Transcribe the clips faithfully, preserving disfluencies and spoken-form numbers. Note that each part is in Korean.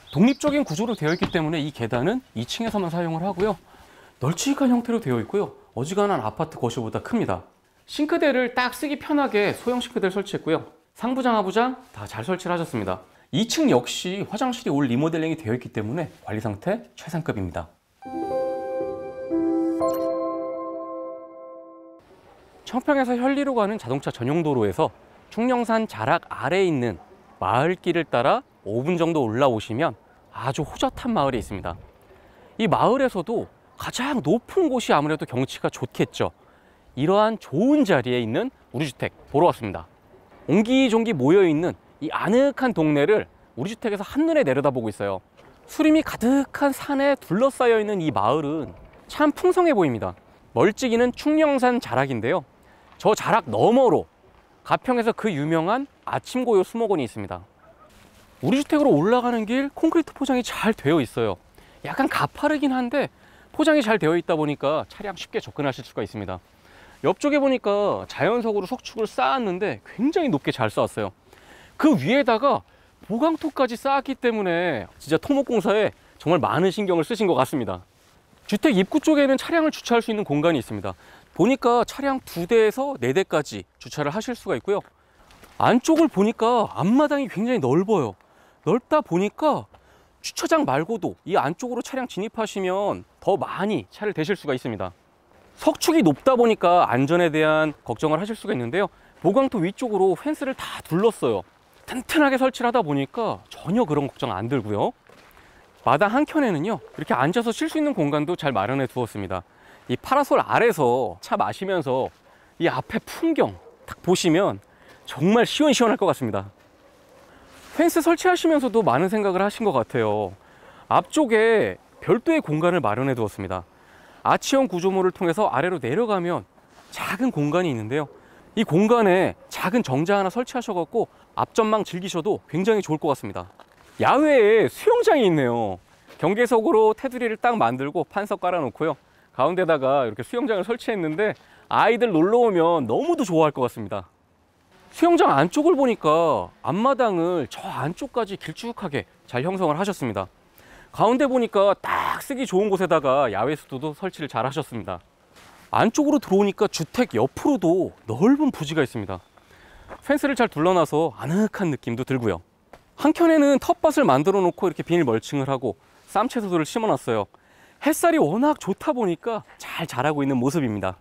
독립적인 구조로 되어 있기 때문에 이 계단은 이 층에서만 사용을 하고요. 널찍한 형태로 되어 있고요. 어지간한 아파트 거실보다 큽니다. 싱크대를 딱 쓰기 편하게 소형 싱크대를 설치했고요. 상부장, 하부장 다 잘 설치를 하셨습니다. 이 층 역시 화장실이 올 리모델링이 되어 있기 때문에 관리 상태 최상급입니다. 청평에서 현리로 가는 자동차 전용 도로에서 충령산 자락 아래에 있는 마을길을 따라 오 분 정도 올라오시면 아주 호젓한 마을이 있습니다. 이 마을에서도 가장 높은 곳이 아무래도 경치가 좋겠죠. 이러한 좋은 자리에 있는 우리 주택 보러 왔습니다. 옹기종기 모여있는 이 아늑한 동네를 우리 주택에서 한눈에 내려다보고 있어요. 수림이 가득한 산에 둘러싸여 있는 이 마을은 참 풍성해 보입니다. 멀찍이는 충령산 자락인데요. 저 자락 너머로 가평에서 그 유명한 아침고요 수목원이 있습니다. 우리 주택으로 올라가는 길 콘크리트 포장이 잘 되어 있어요. 약간 가파르긴 한데 포장이 잘 되어 있다 보니까 차량 쉽게 접근하실 수가 있습니다. 옆쪽에 보니까 자연석으로 석축을 쌓았는데 굉장히 높게 잘 쌓았어요. 그 위에다가 보강토까지 쌓았기 때문에 진짜 토목공사에 정말 많은 신경을 쓰신 것 같습니다. 주택 입구 쪽에는 차량을 주차할 수 있는 공간이 있습니다. 보니까 차량 두 대에서 네 대까지 주차를 하실 수가 있고요. 안쪽을 보니까 앞마당이 굉장히 넓어요. 넓다 보니까 주차장 말고도 이 안쪽으로 차량 진입하시면 더 많이 차를 대실 수가 있습니다. 석축이 높다 보니까 안전에 대한 걱정을 하실 수가 있는데요. 보강토 위쪽으로 펜스를 다 둘렀어요. 튼튼하게 설치를 하다 보니까 전혀 그런 걱정 안 들고요. 마당 한켠에는요, 이렇게 앉아서 쉴 수 있는 공간도 잘 마련해 두었습니다. 이 파라솔 아래서 차 마시면서 이 앞에 풍경 딱 보시면 정말 시원시원할 것 같습니다. 펜스 설치하시면서도 많은 생각을 하신 것 같아요. 앞쪽에 별도의 공간을 마련해 두었습니다. 아치형 구조물을 통해서 아래로 내려가면 작은 공간이 있는데요. 이 공간에 작은 정자 하나 설치하셔갖고 앞전망 즐기셔도 굉장히 좋을 것 같습니다. 야외에 수영장이 있네요. 경계석으로 테두리를 딱 만들고 판석 깔아놓고요. 가운데다가 이렇게 수영장을 설치했는데 아이들 놀러 오면 너무도 좋아할 것 같습니다. 수영장 안쪽을 보니까 앞마당을 저 안쪽까지 길쭉하게 잘 형성을 하셨습니다. 가운데 보니까 딱 쓰기 좋은 곳에다가 야외 수도도 설치를 잘 하셨습니다. 안쪽으로 들어오니까 주택 옆으로도 넓은 부지가 있습니다. 펜스를 잘 둘러놔서 아늑한 느낌도 들고요. 한켠에는 텃밭을 만들어 놓고 이렇게 비닐 멀칭을 하고 쌈채소들을 심어놨어요. 햇살이 워낙 좋다 보니까 잘 자라고 있는 모습입니다.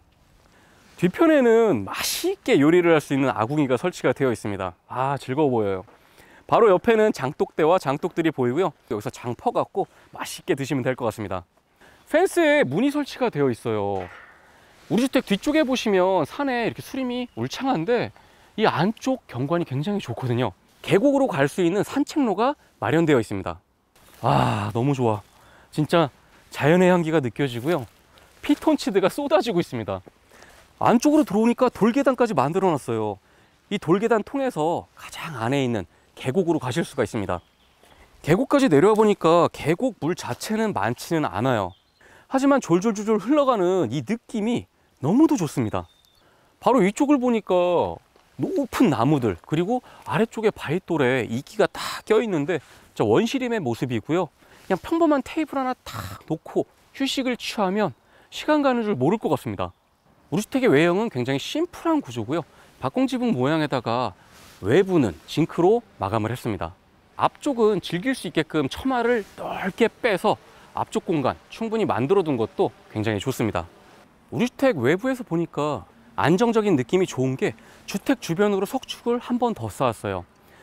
뒤편에는 맛있게 요리를 할 수 있는 아궁이가 설치가 되어 있습니다. 아, 즐거워 보여요. 바로 옆에는 장독대와 장독들이 보이고요. 여기서 장 퍼갖고 맛있게 드시면 될 것 같습니다. 펜스에 문이 설치가 되어 있어요. 우리 주택 뒤쪽에 보시면 산에 이렇게 수림이 울창한데 이 안쪽 경관이 굉장히 좋거든요. 계곡으로 갈 수 있는 산책로가 마련되어 있습니다. 아, 너무 좋아. 진짜 자연의 향기가 느껴지고요. 피톤치드가 쏟아지고 있습니다. 안쪽으로 들어오니까 돌계단까지 만들어 놨어요. 이 돌계단 통해서 가장 안에 있는 계곡으로 가실 수가 있습니다. 계곡까지 내려와 보니까 계곡 물 자체는 많지는 않아요. 하지만 졸졸졸졸 흘러가는 이 느낌이 너무도 좋습니다. 바로 위쪽을 보니까 높은 나무들, 그리고 아래쪽에 바위돌에 이끼가 딱 껴있는데 저 원시림의 모습이고요. 그냥 평범한 테이블 하나 딱 놓고 휴식을 취하면 시간 가는 줄 모를 것 같습니다. 우리 주택의 외형은 굉장히 심플한 구조고요. 박공지붕 모양에다가 외부는 징크로 마감을 했습니다. 앞쪽은 즐길 수 있게끔 처마를 넓게 빼서 앞쪽 공간 충분히 만들어 둔 것도 굉장히 좋습니다. 우리 주택 외부에서 보니까 안정적인 느낌이 좋은 게 주택 주변으로 석축을 한 번 더 쌓았어요.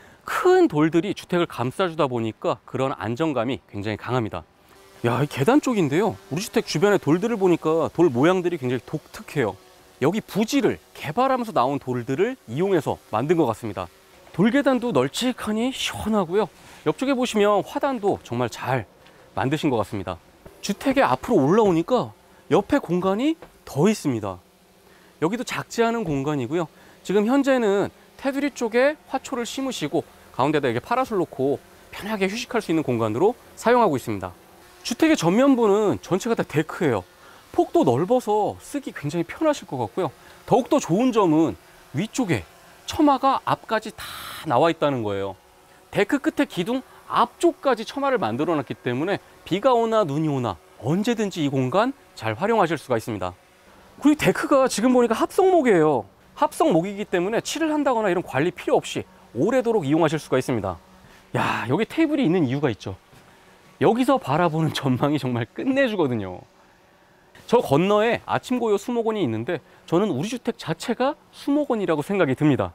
큰 돌들이 주택을 감싸주다 보니까 그런 안정감이 굉장히 강합니다. 야, 이 계단 쪽인데요. 우리 주택 주변의 돌들을 보니까 돌 모양들이 굉장히 독특해요. 여기 부지를 개발하면서 나온 돌들을 이용해서 만든 것 같습니다. 돌계단도 널찍하니 시원하고요. 옆쪽에 보시면 화단도 정말 잘 만드신 것 같습니다. 주택의 앞으로 올라오니까 옆에 공간이 더 있습니다. 여기도 작지 않은 공간이고요. 지금 현재는 테두리 쪽에 화초를 심으시고 가운데다 이렇게 파라솔 놓고 편하게 휴식할 수 있는 공간으로 사용하고 있습니다. 주택의 전면부는 전체가 다 데크예요. 폭도 넓어서 쓰기 굉장히 편하실 것 같고요. 더욱더 좋은 점은 위쪽에 처마가 앞까지 다 나와 있다는 거예요. 데크 끝에 기둥 앞쪽까지 처마를 만들어 놨기 때문에 비가 오나 눈이 오나 언제든지 이 공간 잘 활용하실 수가 있습니다. 그리고 데크가 지금 보니까 합성목이에요. 합성목이기 때문에 칠을 한다거나 이런 관리 필요 없이 오래도록 이용하실 수가 있습니다. 야, 여기 테이블이 있는 이유가 있죠. 여기서 바라보는 전망이 정말 끝내주거든요. 저 건너에 아침고요 수목원이 있는데 저는 우리 주택 자체가 수목원이라고 생각이 듭니다.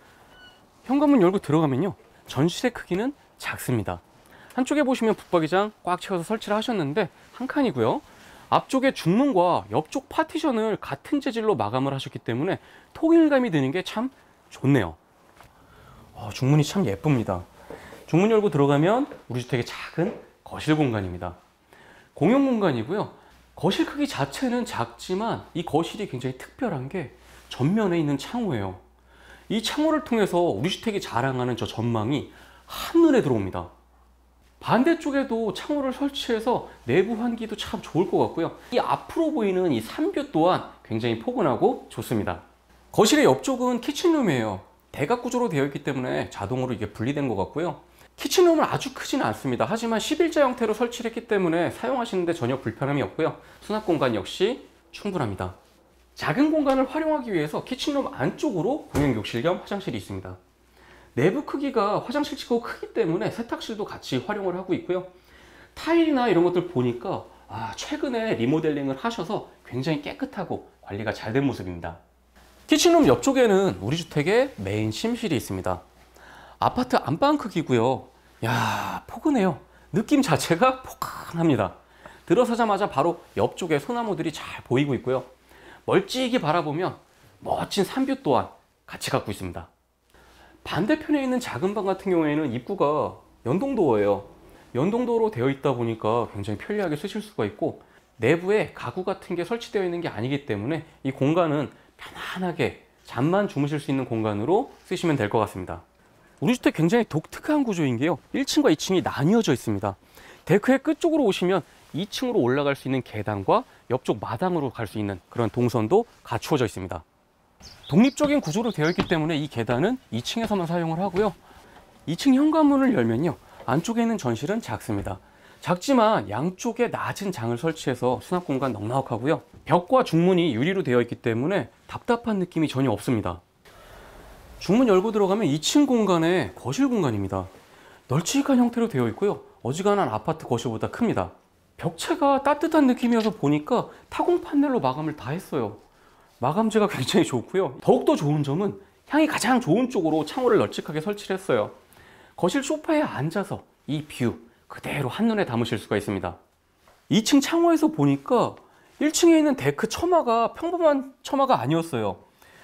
현관문 열고 들어가면요, 전실의 크기는 작습니다. 한쪽에 보시면 붙박이장 꽉 채워서 설치를 하셨는데 한 칸이고요. 앞쪽에 중문과 옆쪽 파티션을 같은 재질로 마감을 하셨기 때문에 통일감이 드는 게 참 좋네요. 어, 중문이 참 예쁩니다. 중문 열고 들어가면 우리 주택의 작은 거실 공간입니다. 공용 공간이고요. 거실 크기 자체는 작지만 이 거실이 굉장히 특별한 게 전면에 있는 창호예요. 이 창호를 통해서 우리 주택이 자랑하는 저 전망이 한눈에 들어옵니다. 반대쪽에도 창호를 설치해서 내부 환기도 참 좋을 것 같고요. 이 앞으로 보이는 이 산뷰 또한 굉장히 포근하고 좋습니다. 거실의 옆쪽은 키친룸이에요. 대각 구조로 되어 있기 때문에 자동으로 이게 분리된 것 같고요. 키친룸은 아주 크지는 않습니다. 하지만 십일자 형태로 설치를 했기 때문에 사용하시는데 전혀 불편함이 없고요. 수납 공간 역시 충분합니다. 작은 공간을 활용하기 위해서 키친룸 안쪽으로 공용 욕실 겸 화장실이 있습니다. 내부 크기가 화장실치고 크기 때문에 세탁실도 같이 활용을 하고 있고요. 타일이나 이런 것들 보니까 아, 최근에 리모델링을 하셔서 굉장히 깨끗하고 관리가 잘 된 모습입니다. 키친룸 옆쪽에는 우리 주택의 메인 침실이 있습니다. 아파트 안방 크기고요. 야, 포근해요. 느낌 자체가 포근합니다. 들어서자마자 바로 옆쪽에 소나무들이 잘 보이고 있고요. 멀찍이 바라보면 멋진 산뷰 또한 같이 갖고 있습니다. 반대편에 있는 작은 방 같은 경우에는 입구가 연동도어예요. 연동도어로 되어 있다 보니까 굉장히 편리하게 쓰실 수가 있고, 내부에 가구 같은 게 설치되어 있는 게 아니기 때문에 이 공간은 편안하게 잠만 주무실 수 있는 공간으로 쓰시면 될 것 같습니다. 우리 주택 굉장히 독특한 구조인 게요, 일 층과 이 층이 나뉘어져 있습니다. 데크의 끝쪽으로 오시면 이 층으로 올라갈 수 있는 계단과 옆쪽 마당으로 갈 수 있는 그런 동선도 갖추어져 있습니다. 독립적인 구조로 되어 있기 때문에 이 계단은 이 층에서만 사용을 하고요. 이 층 현관문을 열면요, 안쪽에 있는 전실은 작습니다. 작지만 양쪽에 낮은 장을 설치해서 수납 공간 넉넉하고요. 벽과 중문이 유리로 되어 있기 때문에 답답한 느낌이 전혀 없습니다. 중문 열고 들어가면 이 층 공간의 거실 공간입니다. 널찍한 형태로 되어 있고요. 어지간한 아파트 거실보다 큽니다. 벽체가 따뜻한 느낌이어서 보니까 타공 판넬로 마감을 다 했어요. 마감재가 굉장히 좋고요. 더욱더 좋은 점은 향이 가장 좋은 쪽으로 창호를 널찍하게 설치를 했어요. 거실 소파에 앉아서 이 뷰 그대로 한눈에 담으실 수가 있습니다. 이 층 창호에서 보니까 일 층에 있는 데크 처마가 평범한 처마가 아니었어요.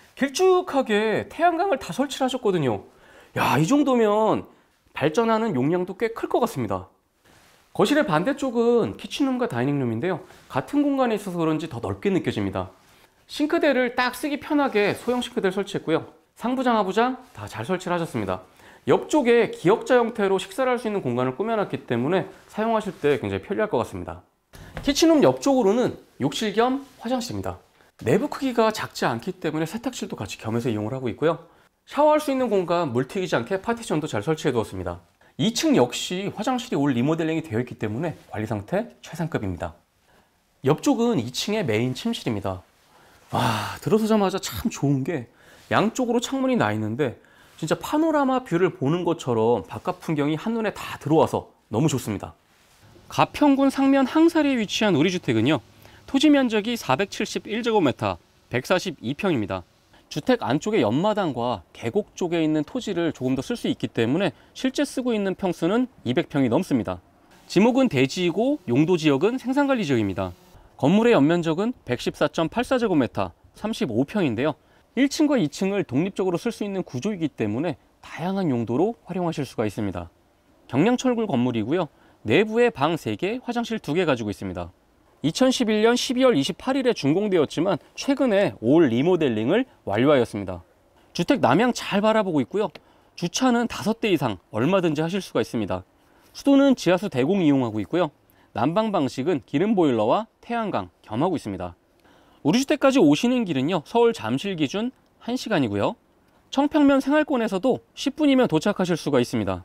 길쭉하게 태양광을 다 설치를 하셨거든요. 야, 이 정도면 발전하는 용량도 꽤 클 것 같습니다. 거실의 반대쪽은 키친룸과 다이닝룸인데요, 같은 공간에 있어서 그런지 더 넓게 느껴집니다. 싱크대를 딱 쓰기 편하게 소형 싱크대를 설치했고요. 상부장, 하부장 다 잘 설치를 하셨습니다. 옆쪽에 기역자 형태로 식사를 할 수 있는 공간을 꾸며놨기 때문에 사용하실 때 굉장히 편리할 것 같습니다. 키친룸 옆쪽으로는 욕실 겸 화장실입니다. 내부 크기가 작지 않기 때문에 세탁실도 같이 겸해서 이용을 하고 있고요. 샤워할 수 있는 공간 물 튀기지 않게 파티션도 잘 설치해 두었습니다. 이 층 역시 화장실이 올 리모델링이 되어 있기 때문에 관리 상태 최상급입니다. 옆쪽은 이 층의 메인 침실입니다. 와, 들어서자마자 참 좋은 게 양쪽으로 창문이 나 있는데 진짜 파노라마 뷰를 보는 것처럼 바깥 풍경이 한눈에 다 들어와서 너무 좋습니다. 가평군 상면 항사리에 위치한 우리 주택은요, 토지 면적이 사백칠십일 제곱미터, 백사십이 평입니다. 주택 안쪽에 옆마당과 계곡 쪽에 있는 토지를 조금 더 쓸 수 있기 때문에 실제 쓰고 있는 평수는 이백 평이 넘습니다. 지목은 대지이고 용도 지역은 생산관리 지역입니다. 건물의 연면적은 백십사 점 팔사 제곱미터, 삼십오 평인데요. 일 층과 이 층을 독립적으로 쓸 수 있는 구조이기 때문에 다양한 용도로 활용하실 수가 있습니다. 경량철골 건물이고요. 내부에 방 세 개, 화장실 두 개 가지고 있습니다. 이천십일 년 십이월 이십팔일에 준공되었지만 최근에 올 리모델링을 완료하였습니다. 주택 남향 잘 바라보고 있고요. 주차는 다섯 대 이상 얼마든지 하실 수가 있습니다. 수도는 지하수 대공 이용하고 있고요. 난방 방식은 기름 보일러와 태양광 겸하고 있습니다. 우리 주택까지 오시는 길은요, 서울 잠실 기준 한 시간이고요. 청평면 생활권에서도 십 분이면 도착하실 수가 있습니다.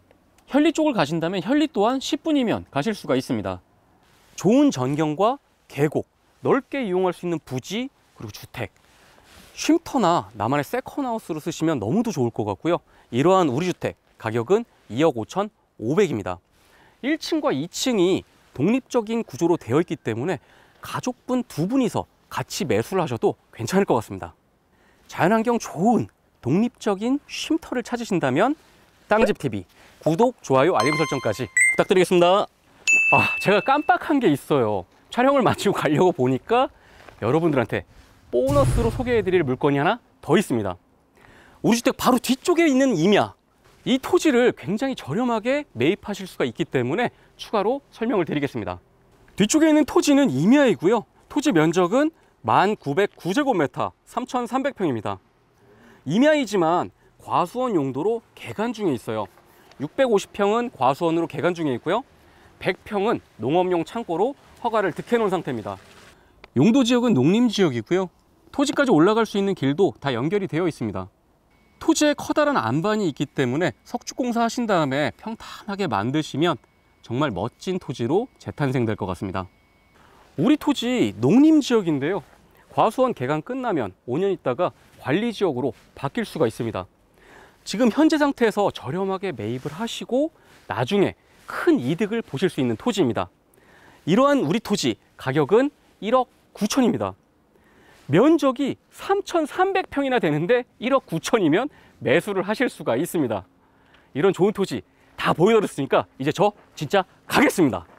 현리 쪽을 가신다면 현리 또한 십 분이면 가실 수가 있습니다. 좋은 전경과 계곡, 넓게 이용할 수 있는 부지, 그리고 주택, 쉼터나 나만의 세컨하우스로 쓰시면 너무도 좋을 것 같고요. 이러한 우리 주택 가격은 이억 오천오백입니다. 일 층과 이 층이 독립적인 구조로 되어 있기 때문에 가족분 두 분이서 같이 매수를 하셔도 괜찮을 것 같습니다. 자연환경 좋은 독립적인 쉼터를 찾으신다면 땅집티비 구독, 좋아요, 알림 설정까지 부탁드리겠습니다. 아, 제가 깜빡한 게 있어요. 촬영을 마치고 가려고 보니까 여러분들한테 보너스로 소개해드릴 물건이 하나 더 있습니다. 우리 주택 바로 뒤쪽에 있는 임야, 이 토지를 굉장히 저렴하게 매입하실 수가 있기 때문에 추가로 설명을 드리겠습니다. 뒤쪽에 있는 토지는 임야이고요. 토지 면적은 만 구백구 제곱미터, 삼천삼백 평입니다. 임야이지만 과수원 용도로 개간 중에 있어요. 육백오십 평은 과수원으로 개간 중에 있고요. 백 평은 농업용 창고로 허가를 득해 놓은 상태입니다. 용도 지역은 농림 지역이고요. 토지까지 올라갈 수 있는 길도 다 연결이 되어 있습니다. 토지에 커다란 안반이 있기 때문에 석축공사 하신 다음에 평탄하게 만드시면 정말 멋진 토지로 재탄생될 것 같습니다. 우리 토지 농림 지역인데요. 과수원 개간 끝나면 오 년 있다가 관리 지역으로 바뀔 수가 있습니다. 지금 현재 상태에서 저렴하게 매입을 하시고 나중에 큰 이득을 보실 수 있는 토지입니다. 이러한 우리 토지 가격은 일억 구천입니다. 면적이 삼천삼백 평이나 되는데 일억 구천이면 매수를 하실 수가 있습니다. 이런 좋은 토지 다 보여드렸으니까 이제 저 진짜 가겠습니다.